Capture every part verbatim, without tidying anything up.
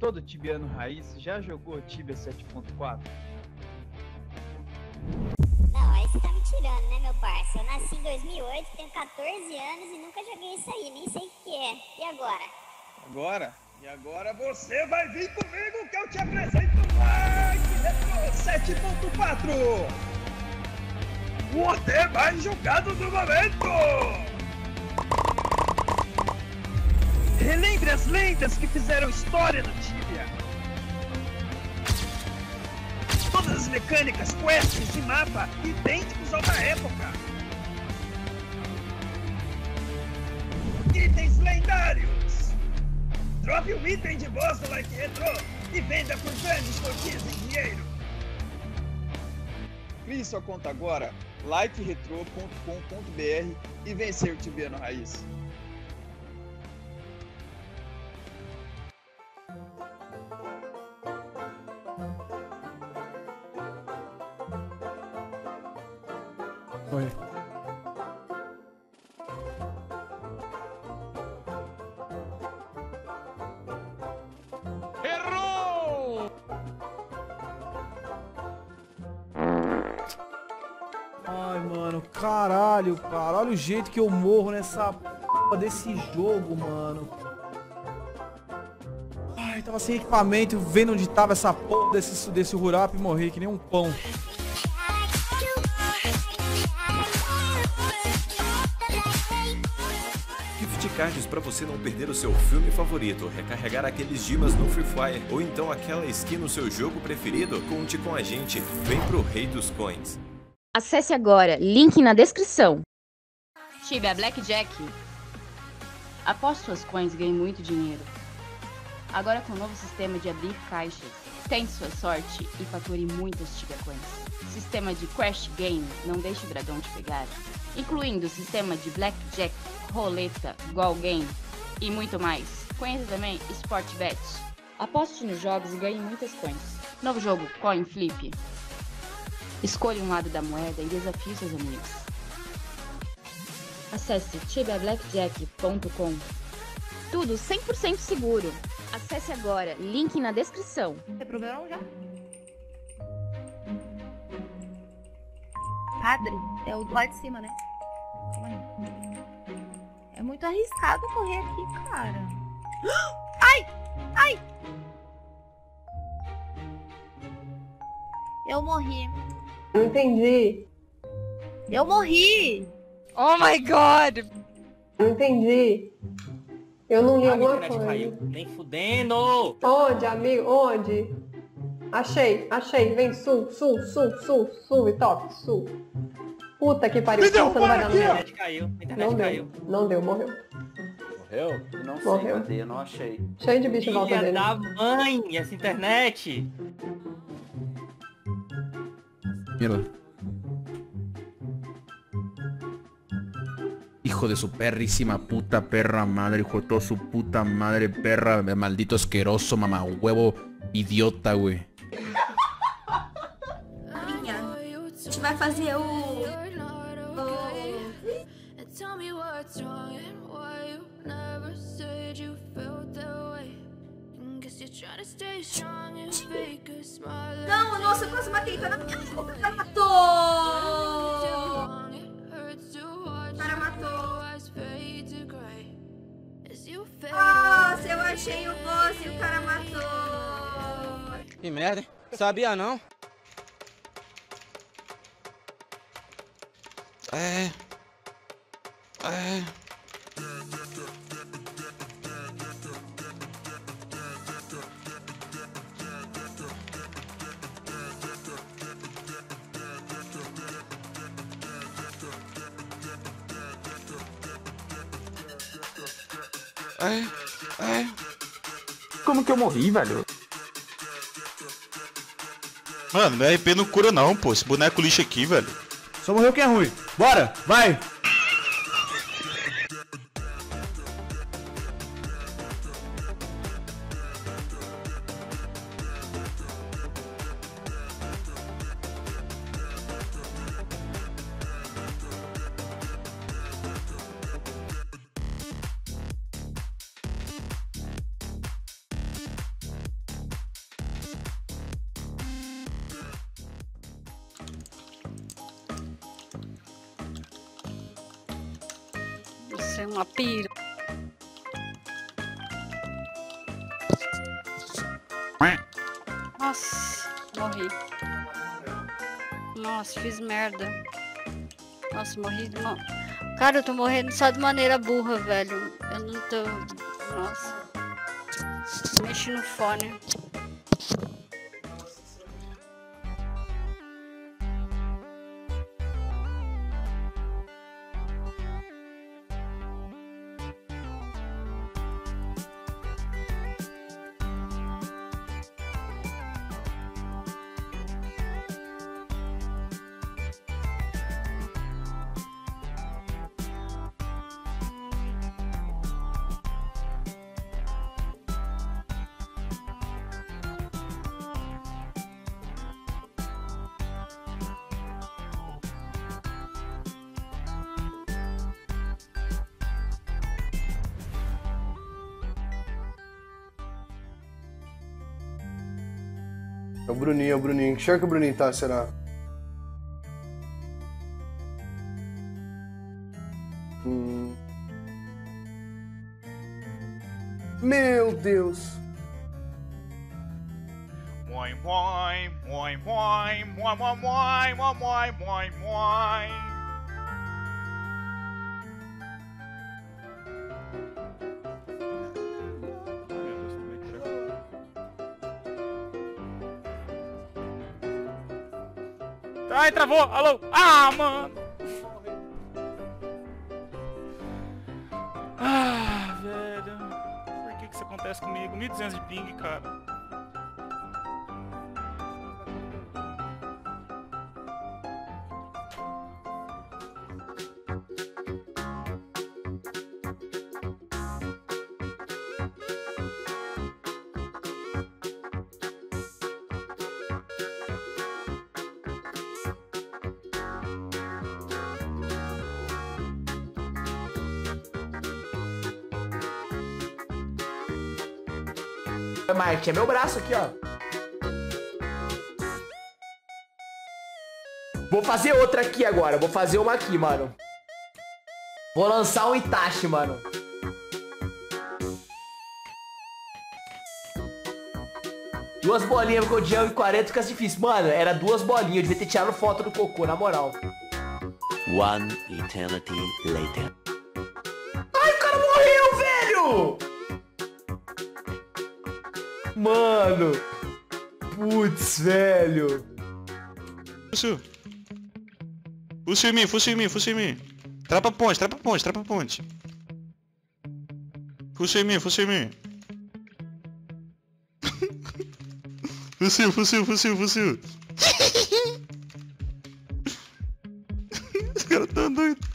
todo tibiano raiz já jogou Tibia sete ponto quatro? Não, aí você tá me tirando, né, meu parça? Eu nasci em dois mil e oito, tenho quatorze anos e nunca joguei isso aí, nem sei o que é. E agora? Agora? E agora você vai vir comigo que eu te apresento Like Retro sete ponto quatro! O O T mais jogado do momento! Relembre as lendas que fizeram história no Tibia! Todas as mecânicas, quests e mapa idênticos ao da época! Itens lendários! Drope um item de boss do Like Retro e venda por grandes quantias em dinheiro! Crie sua conta agora, like retro ponto com ponto br e vencer o Tibiano Raiz. Oi. Errou! Ai, mano, caralho, cara. Olha o jeito que eu morro nessa porra desse jogo, mano. Ai, tava sem equipamento, vendo onde tava essa porra desse, desse Hurap e morri que nem um pão. Gift cards para você não perder o seu filme favorito, recarregar aqueles dimas no Free Fire ou então aquela skin no seu jogo preferido, conte com a gente, vem pro Rei dos Coins. Acesse agora, link na descrição. Tibia Blackjack. Aposte suas coins e ganhe muito dinheiro. Agora com o novo sistema de abrir caixas, tente sua sorte e fature muitas Tibia Coins. Sistema de Crash Game, não deixe o dragão te pegar. Incluindo sistema de Blackjack, roleta, Goal Game e muito mais. Conheça também Sport Bet. Aposte nos jogos e ganhe muitas coins. Novo jogo Coin Flip. Escolha um lado da moeda e desafie seus amigos. Acesse tibia blackjack ponto com. Tudo cem por cento seguro. Acesse agora, link na descrição. Tem problema já? Padre, é o do lado de cima, né? Calma aí. É muito arriscado correr aqui, cara. Ai! Ai! Eu morri. Não entendi. Eu morri! Oh my god! Não entendi. Eu não li Ah, alguma minha internet coisa. caiu. Nem fudendo! Onde, amigo? Onde? Achei, achei. Vem, sul, sul, sul, sul, sul, e top, sul. Puta que pariu. Puta, não vai dar A no meu. internet caiu. A internet Não caiu. deu, não deu, morreu. Morreu? Não sei, Morreu. cadê? Eu não achei. Cheio de bicho em volta Filha dele. da mãe, essa internet! Mierda. Hijo de su perrísima puta perra madre, hijo de toda su puta madre perra, maldito asqueroso, mamá huevo, idiota, güey. Minha, a gente vai fazer o... o... Não, nossa, eu quase matei, cara. O cara matou! O cara matou. Nossa, eu achei o boss e o cara matou. Que merda, hein? Sabia não? É... É... É... É... Como que eu morri, velho? Mano, meu R P não cura não, pô. Esse boneco lixo aqui, velho. Só morreu quem é ruim. Bora, vai! Você é uma pira. Nossa, morri. Nossa, fiz merda. Nossa, morri de uma... Cara, eu tô morrendo só de maneira burra, velho. Eu não tô... Nossa. Mexi no fone. É o Bruninho, é o Bruninho. Que cheiro que o Bruninho tá, será? Hum. Meu Deus. Moi, moi, moi, moi, moi, moi, moi, moi, moi, moi, moi. Ai, travou! Alô! Ah, mano! Ah, velho. Por que que isso acontece comigo? mil e duzentos de ping, cara. Mike, é meu braço aqui, ó. Vou fazer outra aqui agora. Vou fazer uma aqui, mano. Vou lançar um Itachi, mano. Duas bolinhas com o Django e quarenta fica difícil. Mano, era duas bolinhas. Eu devia ter tirado foto do cocô, na moral. One eternity later. Ai, o cara morreu, velho! Mano. Putz, velho. Fusil. Fusil em mim, fusil em mim, fusil em mim. Trapa ponte, trapa ponte, trapa ponte. Fusil em mim, fusil em mim. Fusil, fusil, fusil, fusil. Os caras tão doidos.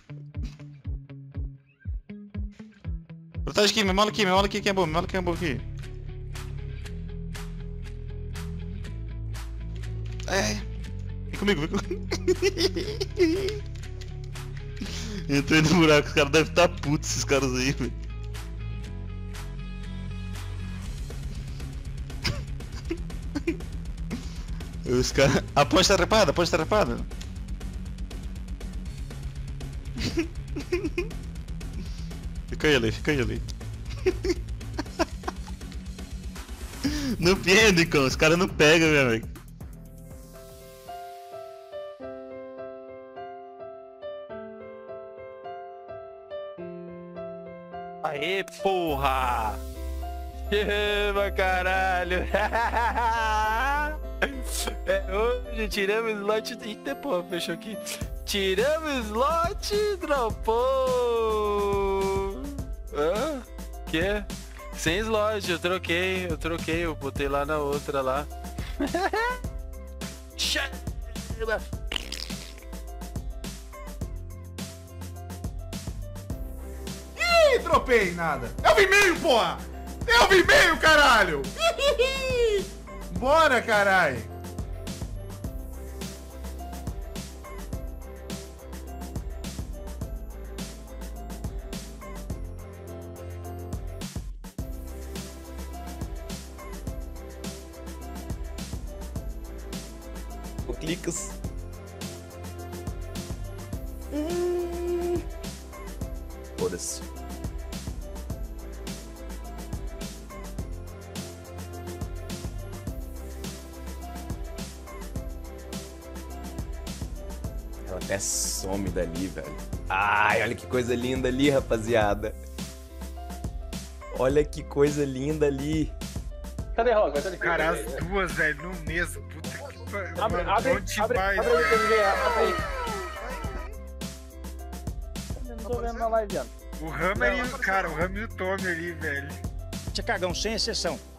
Protege aqui, me mola aqui, me mola aqui, quem é bom, me mola quem é bom aqui. É. Vem comigo, vem comigo. Entrei no buraco, os caras devem estar putos, esses caras aí, velho. Os caras... A ponte tá trepada, a ponte tá trepada. Fica aí ali, fica aí ali. Não perde, Nicão, os caras não pegam, meu amigo. Aê, porra! Chama, caralho! É hoje, tiramos slot... Eita, porra, fechou aqui. Tiramos slot, dropou! Hã? Que? Sem slot, eu troquei, eu troquei, eu botei lá na outra lá. Chama! Ih, dropei nada. Eu vi meio, porra! Eu vi meio, caralho! Bora, caralho! Clicas. Hum. Foda-se. Ela até some dali, velho. Ai, olha que coisa linda ali, rapaziada. Olha que coisa linda ali. Cadê a Rosa? Cadê Cara, as duas, velho, no mesmo. Puta que pariu. Abre, Mano, abre, bom abre, demais, abre aí, velho. T V, abre aí. Eu não tô vendo na live, Ian. O Hammer e o... Cara, o Hammer e o Tommy ali, velho. Você cagão, sem exceção.